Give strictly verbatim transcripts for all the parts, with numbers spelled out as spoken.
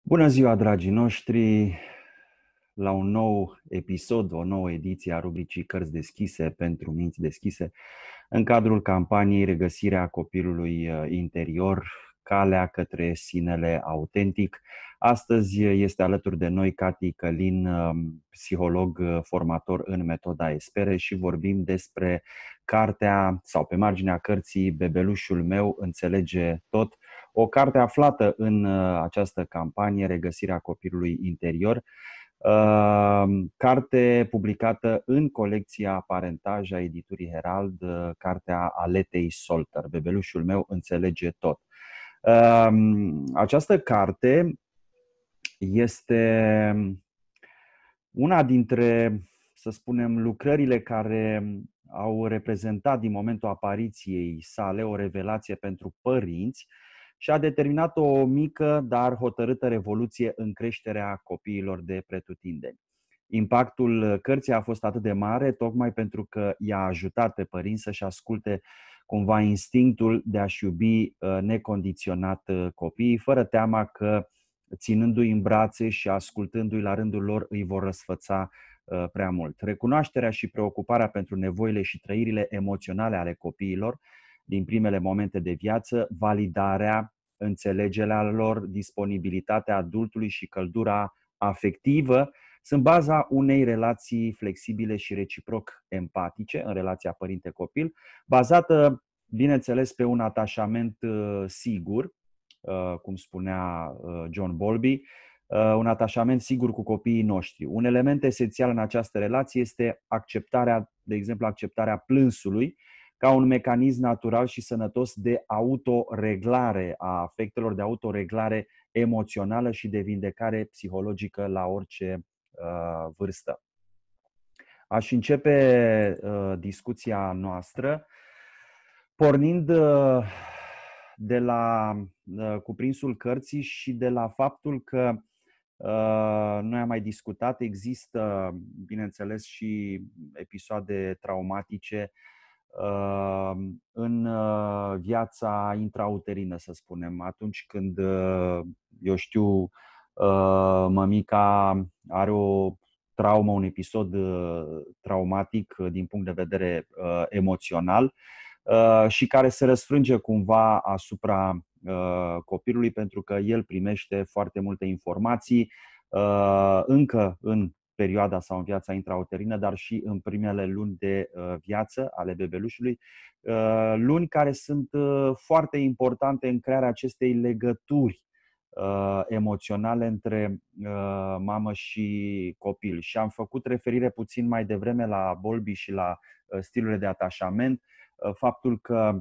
Bună ziua, dragii noștri, la un nou episod, o nouă ediție a rubricii Cărți deschise pentru minți deschise, în cadrul campaniei Regăsirea copilului interior, calea către sinele autentic. Astăzi este alături de noi Cati Călin, psiholog formator în metoda Espere, și vorbim despre cartea sau pe marginea cărții Bebelușul meu înțelege tot, o carte aflată în această campanie, Regăsirea copilului interior, carte publicată în colecția Parentaj a editurii Herald, cartea Aletei Solter, Bebelușul meu înțelege tot. Această carte este una dintre, să spunem, lucrările care au reprezentat din momentul apariției sale o revelație pentru părinți și a determinat o mică, dar hotărâtă revoluție în creșterea copiilor de pretutindeni. Impactul cărții a fost atât de mare tocmai pentru că i-a ajutat pe părinți să-și asculte cumva instinctul de a-și iubi necondiționat copiii, fără teama că, ținându-i în brațe și ascultându-i la rândul lor, îi vor răsfăța prea mult. Recunoașterea și preocuparea pentru nevoile și trăirile emoționale ale copiilor din primele momente de viață, validarea, înțelegerea lor, disponibilitatea adultului și căldura afectivă sunt baza unei relații flexibile și reciproc empatice în relația părinte-copil, bazată, bineînțeles, pe un atașament sigur, cum spunea John Bowlby, un atașament sigur cu copiii noștri. Un element esențial în această relație este acceptarea, de exemplu, acceptarea plânsului ca un mecanism natural și sănătos de autoreglare a afectelor, de autoreglare emoțională și de vindecare psihologică la orice uh, vârstă. Aș începe uh, discuția noastră pornind uh, de la uh, cuprinsul cărții și de la faptul că uh, noi am mai discutat, există, bineînțeles, și episoade traumatice uh, în uh, viața intrauterină, să spunem, atunci când, uh, eu știu, uh, mămica are o traumă, un episod uh, traumatic uh, din punct de vedere uh, emoțional, și care se răsfrânge cumva asupra copilului, pentru că el primește foarte multe informații încă în perioada sau în viața intrauterină, dar și în primele luni de viață ale bebelușului, luni care sunt foarte importante în crearea acestei legături emoționale între mamă și copil. Și am făcut referire puțin mai devreme la Bowlby și la stilurile de atașament, faptul că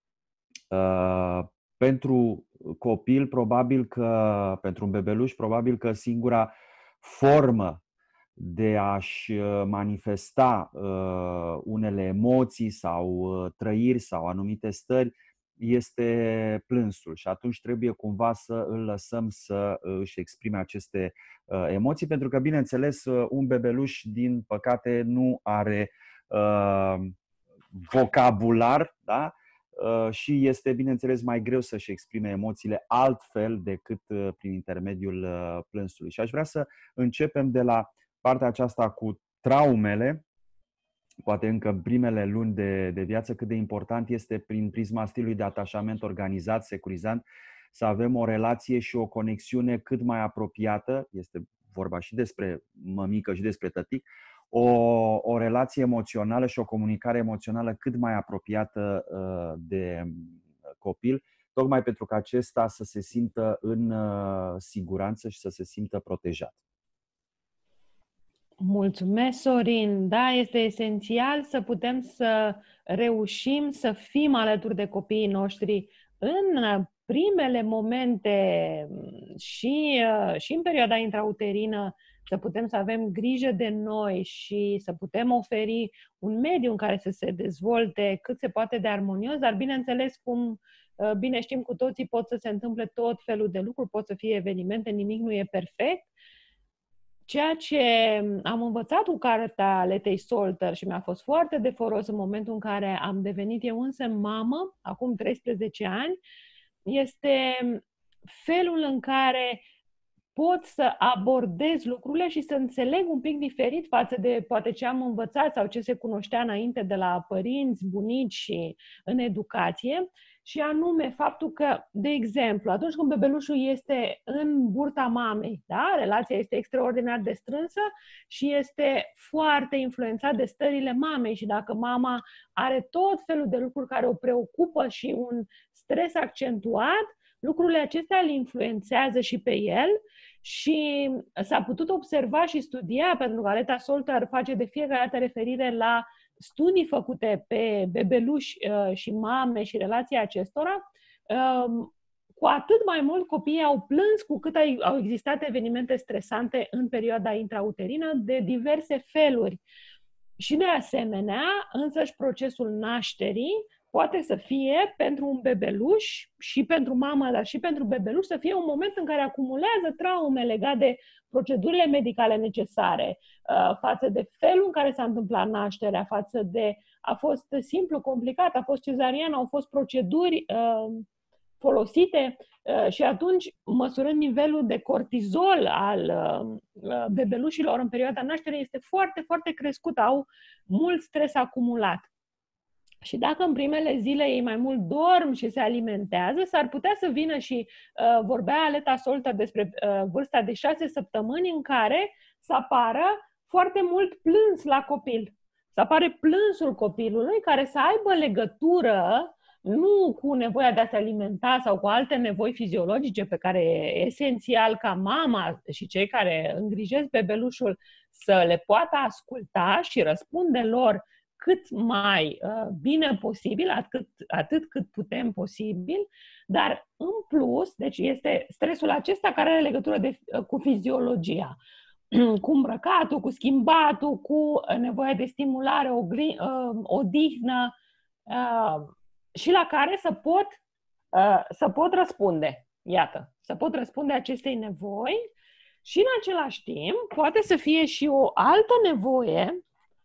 uh, pentru copil, probabil că, pentru un bebeluș, probabil că singura formă de a-și manifesta uh, unele emoții sau uh, trăiri sau anumite stări este plânsul, și atunci trebuie cumva să îl lăsăm să își exprime aceste uh, emoții, pentru că, bineînțeles, un bebeluș, din păcate, nu are uh, vocabular, da? Și este, bineînțeles, mai greu să-și exprime emoțiile altfel decât prin intermediul plânsului. Și aș vrea să începem de la partea aceasta cu traumele, poate încă în primele luni de, de viață, cât de important este, prin prisma stilului de atașament organizat, securizant, să avem o relație și o conexiune cât mai apropiată, este vorba și despre mămică și despre tătic, o, o relație emoțională și o comunicare emoțională cât mai apropiată uh, de copil, tocmai pentru că acesta să se simtă în uh, siguranță și să se simtă protejat. Mulțumesc, Sorin. Da, este esențial să putem să reușim să fim alături de copiii noștri în primele momente și, și în perioada intrauterină, să putem să avem grijă de noi și să putem oferi un mediu în care să se dezvolte cât se poate de armonios, dar bineînțeles, cum bine știm cu toții, pot să se întâmple tot felul de lucruri, pot să fie evenimente, nimic nu e perfect. Ceea ce am învățat cu cartea Aletei Solter și mi-a fost foarte de folos în momentul în care am devenit eu însă mamă, acum treisprezece ani, este felul în care pot să abordez lucrurile și să înțeleg un pic diferit față de poate ce am învățat sau ce se cunoștea înainte de la părinți, bunici și în educație. Și anume faptul că, de exemplu, atunci când bebelușul este în burta mamei, da? Relația este extraordinar de strânsă și este foarte influențat de stările mamei și dacă mama are tot felul de lucruri care o preocupă și un stres accentuat, lucrurile acestea îl influențează și pe el și s-a putut observa și studia, pentru că Aleta Solter face de fiecare dată referire la studii făcute pe bebeluși și mame și relația acestora, cu atât mai mult copiii au plâns cu cât au existat evenimente stresante în perioada intrauterină de diverse feluri. Și de asemenea, însăși procesul nașterii poate să fie pentru un bebeluș și pentru mamă, dar și pentru bebeluș, să fie un moment în care acumulează traume legate de procedurile medicale necesare, uh, față de felul în care s-a întâmplat nașterea, față de a fost simplu, complicat, a fost cezarian, au fost proceduri uh, folosite uh, și atunci, măsurând nivelul de cortizol al uh, bebelușilor în perioada nașterii, este foarte, foarte crescut, au mult stres acumulat. Și dacă în primele zile ei mai mult dorm și se alimentează, s-ar putea să vină și uh, vorbea Aleta Solter despre uh, vârsta de șase săptămâni în care să apară foarte mult plâns la copil. Să apare plânsul copilului care să aibă legătură nu cu nevoia de a se alimenta sau cu alte nevoi fiziologice pe care e esențial ca mama și cei care îngrijesc bebelușul să le poată asculta și răspunde lor cât mai uh, bine posibil, atât, atât cât putem posibil, dar în plus, deci este stresul acesta care are legătură de, uh, cu fiziologia, cu îmbrăcatul, cu schimbatul, cu nevoia de stimulare, o uh, odihnă uh, și la care să pot, uh, să pot răspunde. Iată, să pot răspunde acestei nevoi și în același timp poate să fie și o altă nevoie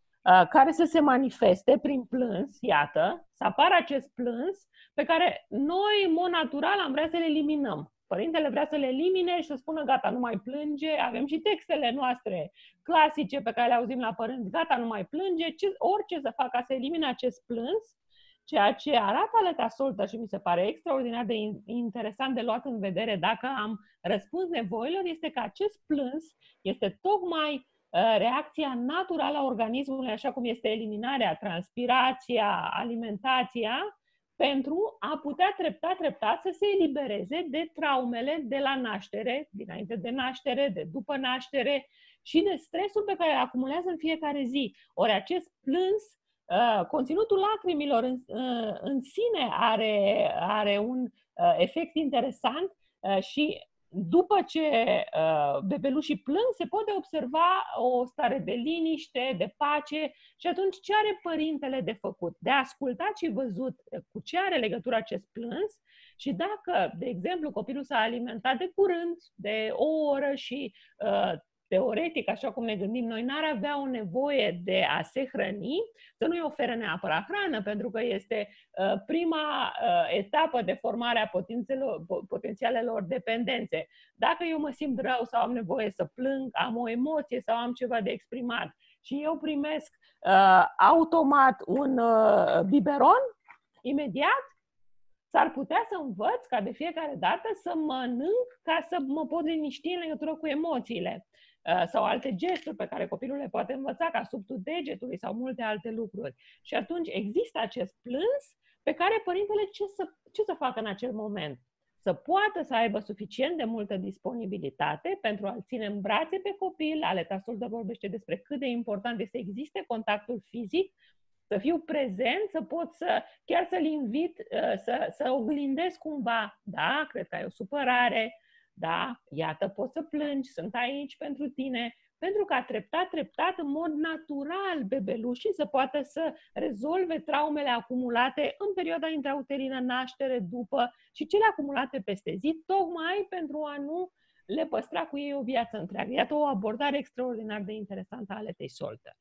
care să se manifeste prin plâns, iată, să apară acest plâns pe care noi, în mod natural, am vrea să le eliminăm. Părintele vrea să le elimine și să spună, gata, nu mai plânge, avem și textele noastre clasice pe care le auzim la părinți, gata, nu mai plânge, ce, orice să facă ca să elimine acest plâns, ceea ce arată Aleta Solter și mi se pare extraordinar de interesant de luat în vedere dacă am răspuns nevoilor, este că acest plâns este tocmai reacția naturală a organismului, așa cum este eliminarea, transpirația, alimentația, pentru a putea treptat, treptat să se elibereze de traumele de la naștere, dinainte de naștere, de după naștere și de stresul pe care îl acumulează în fiecare zi. Ori acest plâns, conținutul lacrimilor în, în sine are, are un efect interesant și după ce uh, bebelușii plâng, se poate observa o stare de liniște, de pace și atunci ce are părintele de făcut? De ascultat și văzut cu ce are legătură acest plâns și dacă, de exemplu, copilul s-a alimentat de curând, de o oră și uh, teoretic, așa cum ne gândim noi, n-ar avea o nevoie de a se hrăni, să nu-i ofere neapărat hrană, pentru că este uh, prima uh, etapă de formare a potențialelor dependențe. Dacă eu mă simt rău sau am nevoie să plâng, am o emoție sau am ceva de exprimat și eu primesc uh, automat un uh, biberon, imediat, s-ar putea să învăț ca de fiecare dată să mănânc ca să mă pot liniști în legătură cu emoțiile. Sau alte gesturi pe care copilul le poate învăța, ca subtul degetului sau multe alte lucruri. Și atunci există acest plâns pe care părintele ce să, ce să facă în acel moment? Să poată să aibă suficient de multă disponibilitate pentru a-l ține în brațe pe copil. Aleta Solter vorbește despre cât de important este să existe contactul fizic, să fiu prezent, să pot să chiar să-l invit, să, să oglindesc cumva, da, cred că ai o supărare, da, iată, poți să plângi, sunt aici pentru tine, pentru ca treptat, treptat, în mod natural, bebelușii să poată să rezolve traumele acumulate în perioada intrauterină, naștere, după și cele acumulate peste zi, tocmai pentru a nu le păstra cu ei o viață întreagă. Iată o abordare extraordinar de interesantă a Aletei Solter.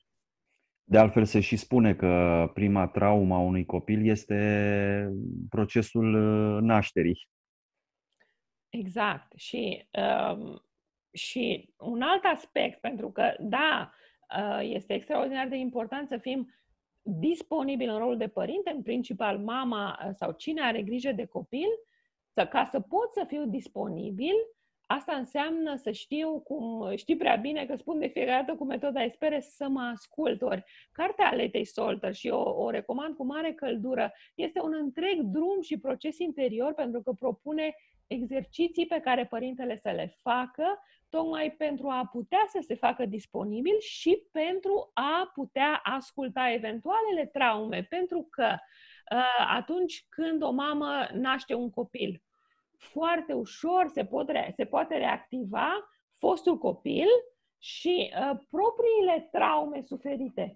De altfel se și spune că prima traumă a unui copil este procesul nașterii. Exact. Și um, Și un alt aspect, pentru că, da, este extraordinar de important să fim disponibili în rolul de părinte, în principal mama sau cine are grijă de copil, să, ca să pot să fiu disponibil, asta înseamnă să știu, cum știi prea bine că spun de fiecare dată cu metoda Esperes, să mă ascult. Ori cartea Aletei Solter, și o, o recomand cu mare căldură, este un întreg drum și proces interior, pentru că propune exerciții pe care părintele să le facă, tocmai pentru a putea să se facă disponibil și pentru a putea asculta eventualele traume, pentru că uh, atunci când o mamă naște un copil, foarte ușor se, pot re- se poate reactiva fostul copil și uh, propriile traume suferite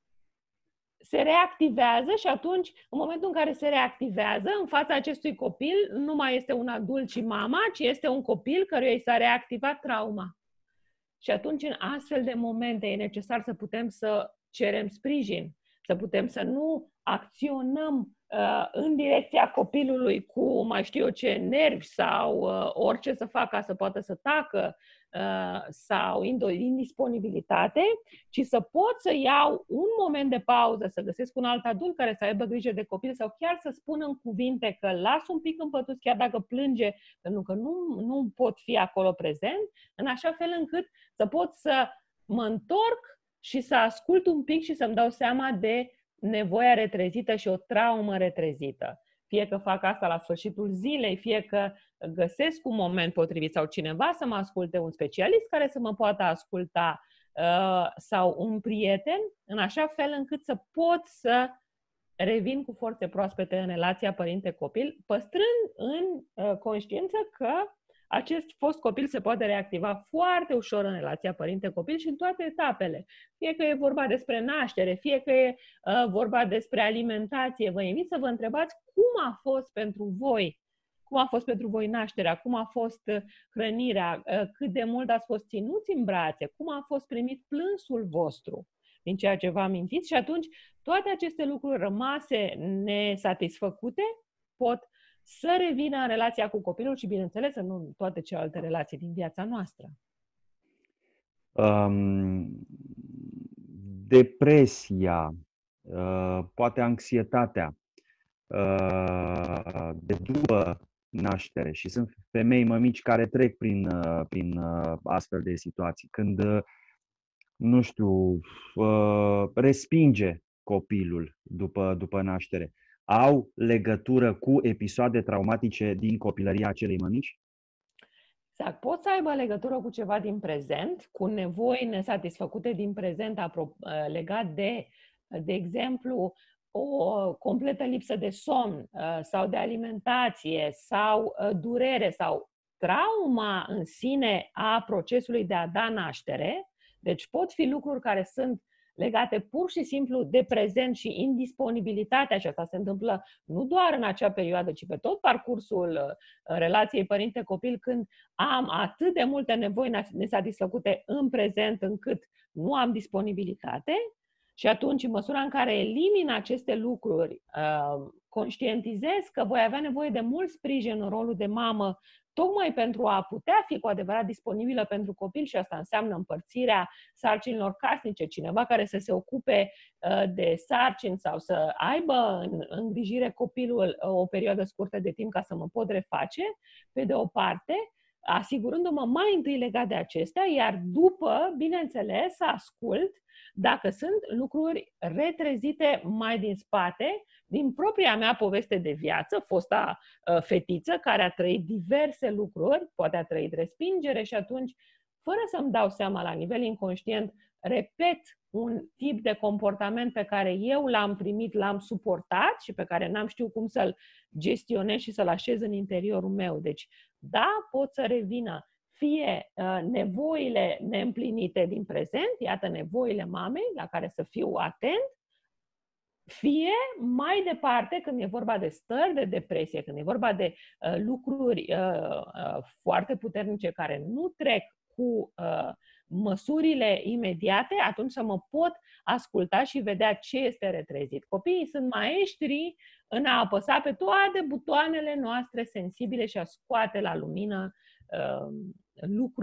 se reactivează și atunci, în momentul în care se reactivează, în fața acestui copil nu mai este un adult și mama, ci este un copil căruia i s-a reactivat trauma. Și atunci, în astfel de momente, e necesar să putem să cerem sprijin, să putem să nu acționăm uh, în direcția copilului cu mai știu eu ce nervi sau uh, orice să facă ca să poată să tacă uh, sau indisponibilitate, ci să pot să iau un moment de pauză, să găsesc un alt adult care să aibă grijă de copil sau chiar să spun în cuvinte că las un pic împătut chiar dacă plânge, pentru că nu, nu pot fi acolo prezent, în așa fel încât să pot să mă întorc și să ascult un pic și să-mi dau seama de nevoia retrezită și o traumă retrezită. Fie că fac asta la sfârșitul zilei, fie că găsesc un moment potrivit sau cineva să mă asculte, un specialist care să mă poată asculta uh, sau un prieten, în așa fel încât să pot să revin cu forțe proaspete în relația părinte-copil, păstrând în uh, conștiință că acest fost copil se poate reactiva foarte ușor în relația părinte-copil și în toate etapele. Fie că e vorba despre naștere, fie că e uh, vorba despre alimentație. Vă invit să vă întrebați cum a fost pentru voi, cum a fost pentru voi nașterea, cum a fost hrănirea, uh, cât de mult ați fost ținuți în brațe, cum a fost primit plânsul vostru din ceea ce vă amintiți și atunci toate aceste lucruri rămase nesatisfăcute pot să revină în relația cu copilul și, bineînțeles, în toate celelalte relații din viața noastră. Um, depresia, uh, poate anxietatea uh, de după naștere și sunt femei, mămici care trec prin, uh, prin uh, astfel de situații, când, uh, nu știu, uh, respinge copilul după, după naștere. Au legătură cu episoade traumatice din copilăria acelei mămici? Exact. Pot să aibă legătură cu ceva din prezent, cu nevoi nesatisfăcute din prezent legat de, de exemplu, o completă lipsă de somn sau de alimentație sau durere sau trauma în sine a procesului de a da naștere. Deci pot fi lucruri care sunt legate pur și simplu de prezent și indisponibilitatea, și asta se întâmplă nu doar în acea perioadă, ci pe tot parcursul relației părinte-copil, când am atât de multe nevoi nesatisfăcute în prezent încât nu am disponibilitate. Și atunci, în măsura în care elimin aceste lucruri, conștientizez că voi avea nevoie de mult sprijin în rolul de mamă, tocmai pentru a putea fi cu adevărat disponibilă pentru copil, și asta înseamnă împărțirea sarcinilor casnice, cineva care să se ocupe de sarcini sau să aibă în îngrijire copilul o perioadă scurtă de timp ca să mă pot reface, pe de o parte, asigurându-mă mai întâi legat de acestea, iar după, bineînțeles, să ascult dacă sunt lucruri retrezite mai din spate, din propria mea poveste de viață, fosta uh, fetiță care a trăit diverse lucruri, poate a trăit respingere și atunci, fără să-mi dau seama la nivel inconștient, repet un tip de comportament pe care eu l-am primit, l-am suportat și pe care n-am știut cum să-l gestionez și să-l așez în interiorul meu. Deci, da, pot să revină fie uh, nevoile neîmplinite din prezent, iată nevoile mamei la care să fiu atent, fie mai departe când e vorba de stări de depresie, când e vorba de uh, lucruri uh, uh, foarte puternice care nu trec cu uh, măsurile imediate, atunci să mă pot asculta și vedea ce este retrezit. Copiii sunt maestri în a apăsa pe toate butoanele noastre sensibile și a scoate la lumină uh, lucruri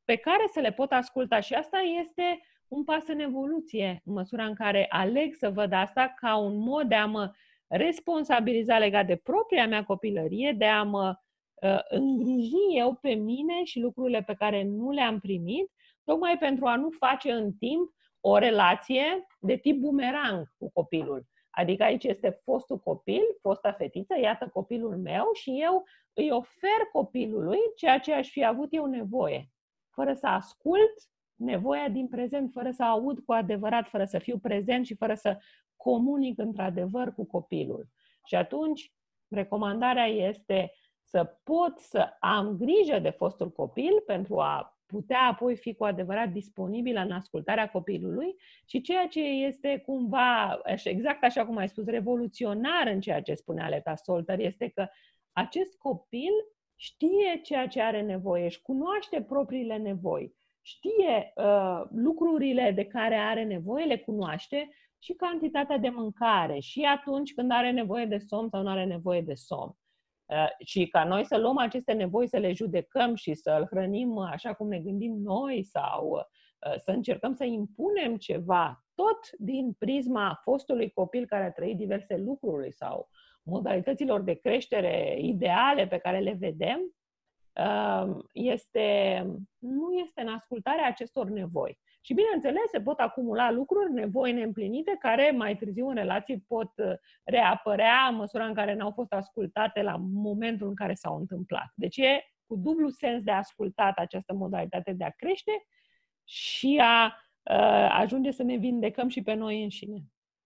pe care să le pot asculta. Și asta este un pas în evoluție, în măsura în care aleg să văd asta ca un mod de a mă responsabiliza legat de propria mea copilărie, de a mă uh, îngriji eu pe mine și lucrurile pe care nu le-am primit, tocmai pentru a nu face în timp o relație de tip bumerang cu copilul. Adică aici este fostul copil, fosta fetiță, iată copilul meu și eu îi ofer copilului ceea ce aș fi avut eu nevoie, fără să ascult nevoia din prezent, fără să aud cu adevărat, fără să fiu prezent și fără să comunic într-adevăr cu copilul. Și atunci, recomandarea este să pot să am grijă de fostul copil pentru a putea apoi fi cu adevărat disponibilă în ascultarea copilului și ceea ce este cumva, exact așa cum ai spus, revoluționar în ceea ce spunea Aleta Solter, este că acest copil știe ceea ce are nevoie, își cunoaște propriile nevoi, știe uh, lucrurile de care are nevoie, le cunoaște și cantitatea de mâncare și atunci când are nevoie de somn sau nu are nevoie de somn. Uh, și ca noi să luăm aceste nevoi, să le judecăm și să îl hrănim așa cum ne gândim noi sau uh, să încercăm să impunem ceva, tot din prisma fostului copil care a trăit diverse lucruri sau modalităților de creștere ideale pe care le vedem, uh, este, nu este în ascultarea acestor nevoi. Și bineînțeles, se pot acumula lucruri, nevoi neîmplinite, care mai târziu în relații pot reapărea în măsura în care n-au fost ascultate la momentul în care s-au întâmplat. Deci e cu dublu sens de ascultat această modalitate de a crește și a uh, ajunge să ne vindecăm și pe noi înșine.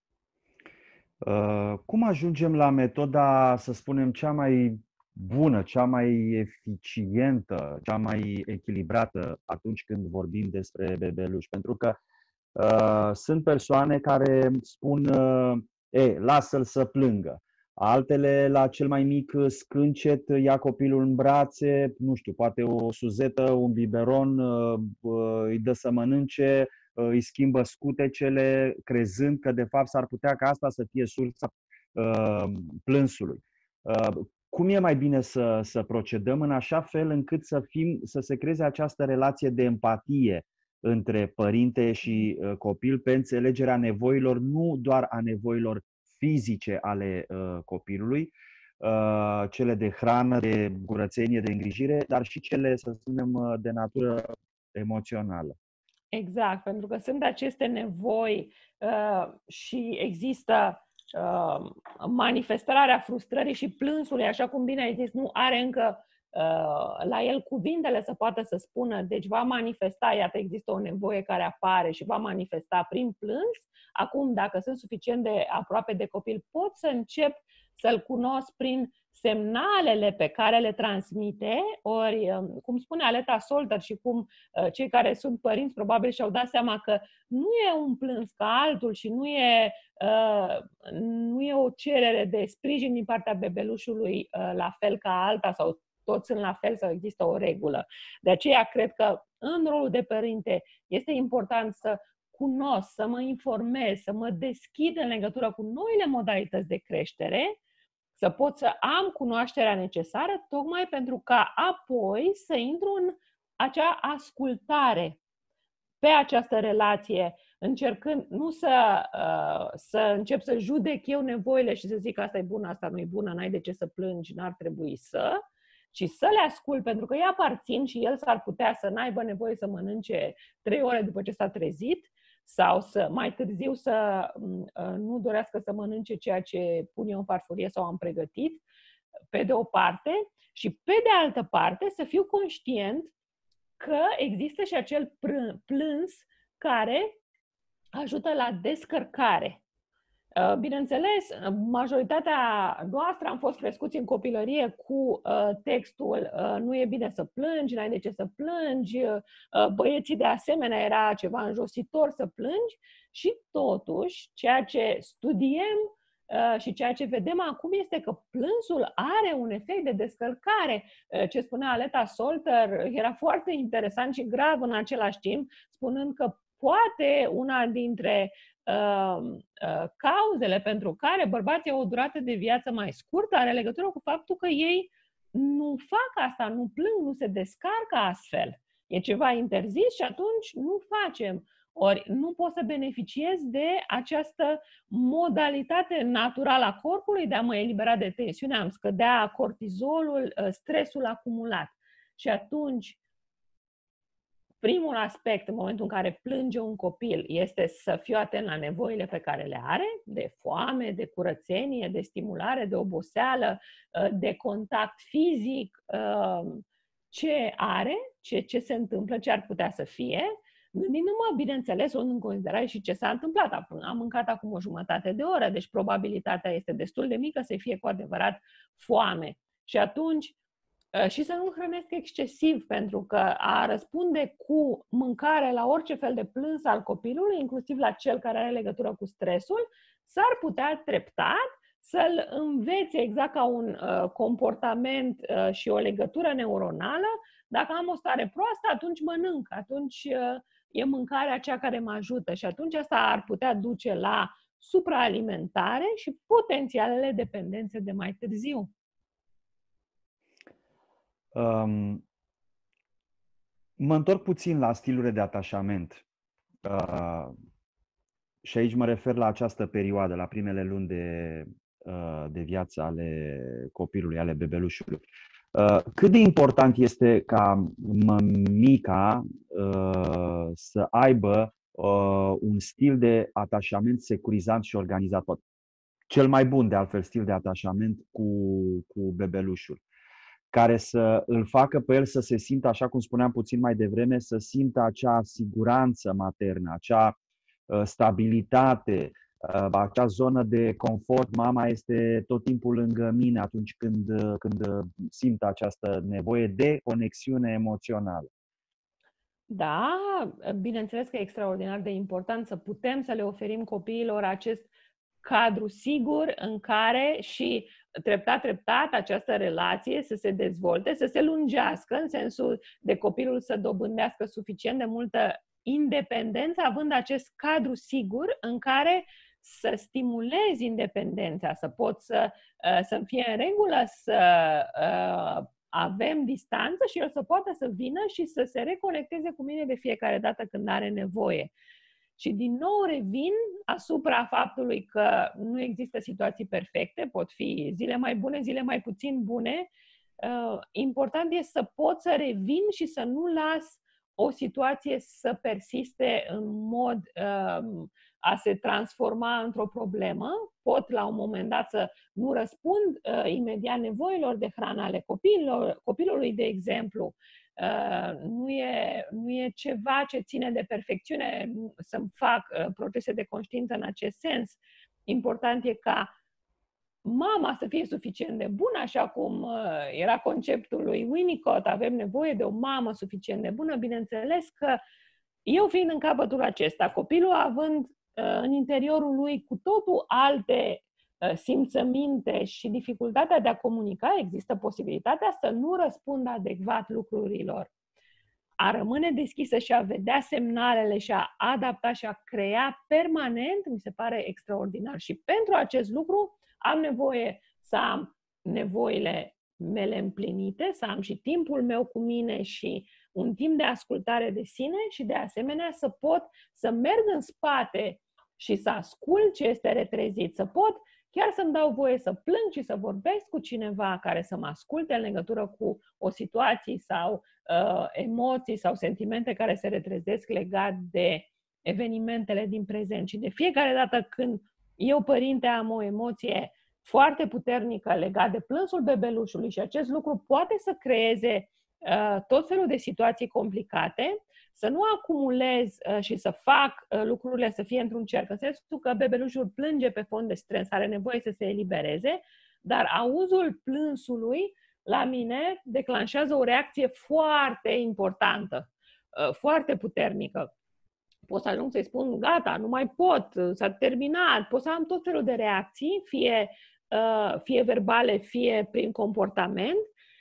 Uh, cum ajungem la metoda, să spunem, cea mai bună, cea mai eficientă, cea mai echilibrată atunci când vorbim despre bebeluși? Pentru că uh, sunt persoane care spun, uh, e, lasă-l să plângă. Altele, la cel mai mic scâncet, ia copilul în brațe, nu știu, poate o suzetă, un biberon, uh, uh, îi dă să mănânce, uh, îi schimbă scutecele, crezând că de fapt s-ar putea ca asta să fie sursa uh, plânsului. Uh, Cum e mai bine să, să procedăm în așa fel încât să, fim, să se creeze această relație de empatie între părinte și uh, copil pe înțelegerea nevoilor, nu doar a nevoilor fizice ale uh, copilului, uh, cele de hrană, de curățenie, de îngrijire, dar și cele, să spunem, de natură emoțională. Exact, pentru că sunt aceste nevoi uh, și există Uh, manifestarea frustrării și plânsului, așa cum bine ai zis, nu are încă uh, la el cuvintele să poată să spună, deci va manifesta, iată, există o nevoie care apare și va manifesta prin plâns. Acum, dacă sunt suficient de aproape de copil, pot să încep să-l cunosc prin semnalele pe care le transmite, ori, cum spune Aleta Solter și cum uh, cei care sunt părinți probabil și-au dat seama că nu e un plâns ca altul și nu e, uh, nu e o cerere de sprijin din partea bebelușului uh, la fel ca alta sau toți sunt la fel sau există o regulă. De aceea cred că în rolul de părinte este important să cunosc, să mă informez, să mă deschid în legătură cu noile modalități de creștere, să pot să am cunoașterea necesară, tocmai pentru ca apoi să intru în acea ascultare pe această relație, încercând nu să, uh, să încep să judec eu nevoile și să zic asta e bună, asta nu e bună, n-ai de ce să plângi, n-ar trebui să, ci să le ascult, pentru că îi aparțin și el s-ar putea să n-aibă nevoie să mănânce trei ore după ce s-a trezit, sau să mai târziu să uh, nu dorească să mănânce ceea ce pun eu în farfurie sau am pregătit, pe de o parte, și pe de altă parte să fiu conștient că există și acel plâns care ajută la descărcare. Bineînțeles, majoritatea noastră am fost crescuți în copilărie cu textul nu e bine să plângi, n-ai de ce să plângi, băieții de asemenea era ceva înjositor să plângi și totuși ceea ce studiem și ceea ce vedem acum este că plânsul are un efect de descărcare. Ce spunea Aleta Solter era foarte interesant și grav în același timp, spunând că poate una dintre uh, uh, cauzele pentru care bărbații au o durată de viață mai scurtă are legătură cu faptul că ei nu fac asta, nu plâng, nu se descarcă astfel. e ceva interzis și atunci nu facem. Ori nu poți să beneficiezi de această modalitate naturală a corpului de a mă elibera de tensiune, am scădea cortizolul, stresul acumulat. Și atunci, primul aspect în momentul în care plânge un copil este să fiu atent la nevoile pe care le are, de foame, de curățenie, de stimulare, de oboseală, de contact fizic, ce are, ce, ce se întâmplă, ce ar putea să fie, gândindu-mă, bineînțeles, luând în considerare și ce s-a întâmplat. Am mâncat acum o jumătate de oră, deci probabilitatea este destul de mică să fie cu adevărat foame. Și atunci, și să nu hrănesc excesiv, pentru că a răspunde cu mâncare la orice fel de plâns al copilului, inclusiv la cel care are legătură cu stresul, s-ar putea treptat să-l învețe exact ca un uh, comportament uh, și o legătură neuronală. Dacă am o stare proastă, atunci mănânc, atunci uh, e mâncarea aceea care mă ajută și atunci asta ar putea duce la supraalimentare și potențialele dependențe de mai târziu. Um, mă întorc puțin la stilurile de atașament. Uh, și aici mă refer la această perioadă, la primele luni de, uh, de viață ale copilului, ale bebelușului. Uh, cât de important este ca mămica uh, să aibă uh, un stil de atașament securizant și organizat? Cel mai bun, de altfel, stil de atașament cu, cu bebelușul, care să îl facă pe el să se simtă, așa cum spuneam puțin mai devreme, să simtă acea siguranță maternă, acea uh, stabilitate, uh, acea zonă de confort. Mama este tot timpul lângă mine atunci când, uh, când simt această nevoie de conexiune emoțională. Da, bineînțeles că e extraordinar de important să putem să le oferim copiilor acest cadru sigur în care și treptat, treptat această relație să se dezvolte, să se lungească, în sensul de copilul să dobândească suficient de multă independență, având acest cadru sigur în care să stimulezi independența, să pot să, să fie în regulă, să avem distanță și el să poată să vină și să se reconecteze cu mine de fiecare dată când are nevoie. Și din nou revin asupra faptului că nu există situații perfecte, pot fi zile mai bune, zile mai puțin bune. Important este să pot să revin și să nu las o situație să persiste în mod a se transforma într-o problemă. Pot la un moment dat să nu răspund imediat nevoilor de hrană ale copilor, copilului, de exemplu. Uh, nu, e, nu e ceva ce ține de perfecțiune să-mi fac uh, procese de conștiință în acest sens. Important e ca mama să fie suficient de bună, așa cum uh, era conceptul lui Winnicott, avem nevoie de o mamă suficient de bună. Bineînțeles că eu fiind în capătul acesta, copilul având uh, în interiorul lui cu totul alte simțăminte și dificultatea de a comunica, există posibilitatea să nu răspundă adecvat lucrurilor. A rămâne deschisă și a vedea semnalele și a adapta și a crea permanent, mi se pare extraordinar. Și pentru acest lucru am nevoie să am nevoile mele împlinite, să am și timpul meu cu mine și un timp de ascultare de sine și de asemenea să pot să merg în spate și să ascult ce este retrezit, să pot chiar să-mi dau voie să plâng și să vorbesc cu cineva care să mă asculte în legătură cu o situație sau uh, emoții sau sentimente care se retrezesc legat de evenimentele din prezent. Și de fiecare dată când eu, părinte, am o emoție foarte puternică legat de plânsul bebelușului și acest lucru poate să creeze uh, tot felul de situații complicate, să nu acumulez uh, și să fac uh, lucrurile să fie într-un cerc, în sensul că bebelușul plânge pe fond de stres, are nevoie să se elibereze, dar auzul plânsului la mine declanșează o reacție foarte importantă, uh, foarte puternică. Pot să ajung să-i spun, gata, nu mai pot, s-a terminat, pot să am tot felul de reacții, fie, uh, fie verbale, fie prin comportament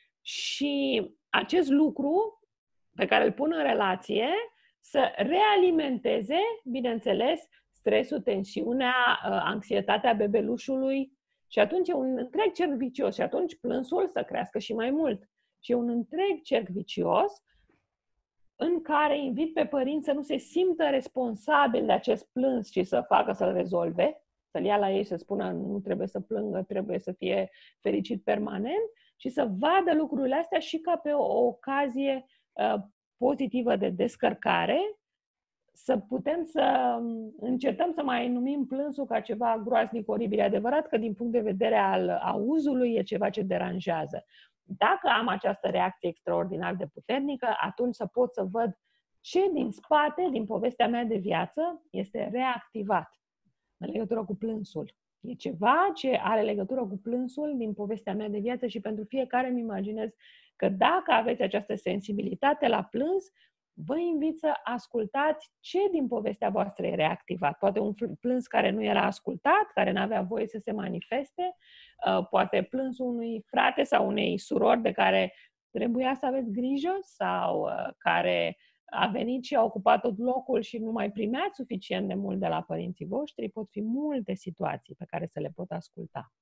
și acest lucru pe care îl pun în relație, să realimenteze, bineînțeles, stresul, tensiunea, anxietatea bebelușului și atunci e un întreg cerc vicios și atunci plânsul să crească și mai mult. Și e un întreg cerc vicios în care invit pe părinți să nu se simtă responsabili de acest plâns, ci să facă să-l rezolve, să-l ia la ei și să spună nu trebuie să plângă, trebuie să fie fericit permanent și să vadă lucrurile astea și ca pe o, o ocazie uh, pozitivă de descărcare, să putem să încetăm să mai numim plânsul ca ceva groaznic, oribil. E adevărat că din punct de vedere al auzului e ceva ce deranjează. Dacă am această reacție extraordinar de puternică, atunci să pot să văd ce din spate, din povestea mea de viață, este reactivat în legătură cu plânsul. E ceva ce are legătură cu plânsul din povestea mea de viață și pentru fiecare îmi imaginez că dacă aveți această sensibilitate la plâns, vă invit să ascultați ce din povestea voastră e reactivat. Poate un plâns care nu era ascultat, care nu avea voie să se manifeste, poate plânsul unui frate sau unei surori de care trebuia să aveți grijă sau care a venit și a ocupat tot locul și nu mai primeați suficient de mult de la părinții voștri. Pot fi multe situații pe care să le pot asculta.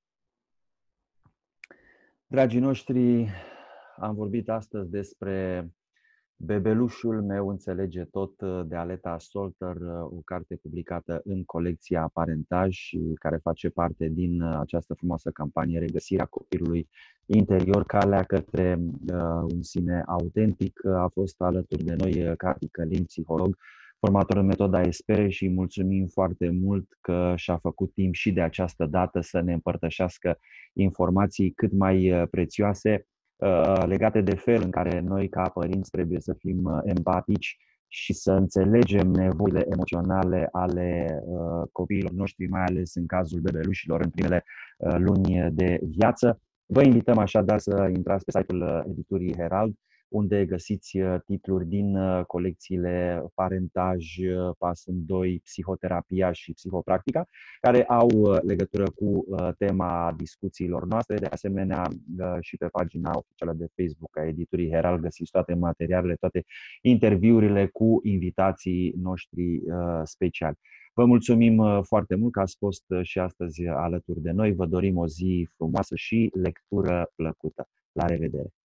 Dragii noștri, am vorbit astăzi despre Bebelușul meu înțelege tot, de Aleta Solter, o carte publicată în colecția Parentaj și care face parte din această frumoasă campanie Regăsirea copilului interior, calea către uh, un sine autentic. A fost alături de noi Cati Călin, psiholog, formator în metoda Espere, și mulțumim foarte mult că și-a făcut timp și de această dată să ne împărtășească informații cât mai prețioase legate de fel în care noi ca părinți trebuie să fim empatici și să înțelegem nevoile emoționale ale copiilor noștri, mai ales în cazul bebelușilor în primele luni de viață. Vă invităm așadar să intrați pe site-ul editurii Herald, unde găsiți titluri din colecțiile Parentaj, Pas în doi, Psihoterapia și Psihopractica, care au legătură cu tema discuțiilor noastre. De asemenea, și pe pagina oficială de Facebook a editurii Herald găsiți toate materialele, toate interviurile cu invitații noștri speciali. Vă mulțumim foarte mult că ați fost și astăzi alături de noi. Vă dorim o zi frumoasă și lectură plăcută. La revedere!